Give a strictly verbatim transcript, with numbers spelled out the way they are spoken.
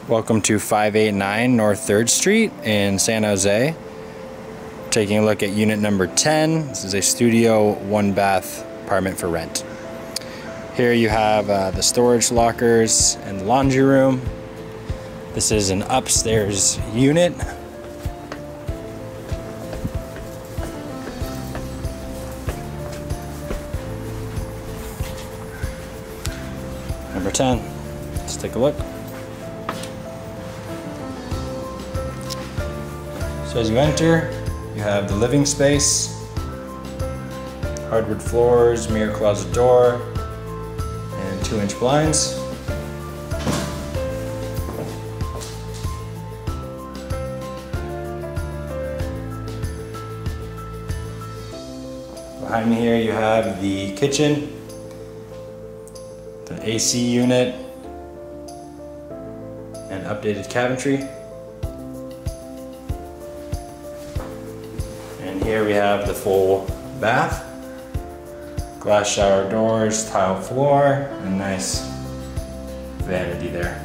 Welcome to five eighty-nine North third Street in San Jose. Taking a look at unit number ten. This is a studio one bath apartment for rent. Here you have uh, the storage lockers and the laundry room. This is an upstairs unit. Number ten. Let's take a look. So as you enter, you have the living space, hardwood floors, mirror closet door, and two inch blinds. Behind me here you have the kitchen, the A C unit, and updated cabinetry. And here we have the full bath, glass shower doors, tile floor, and a nice vanity there.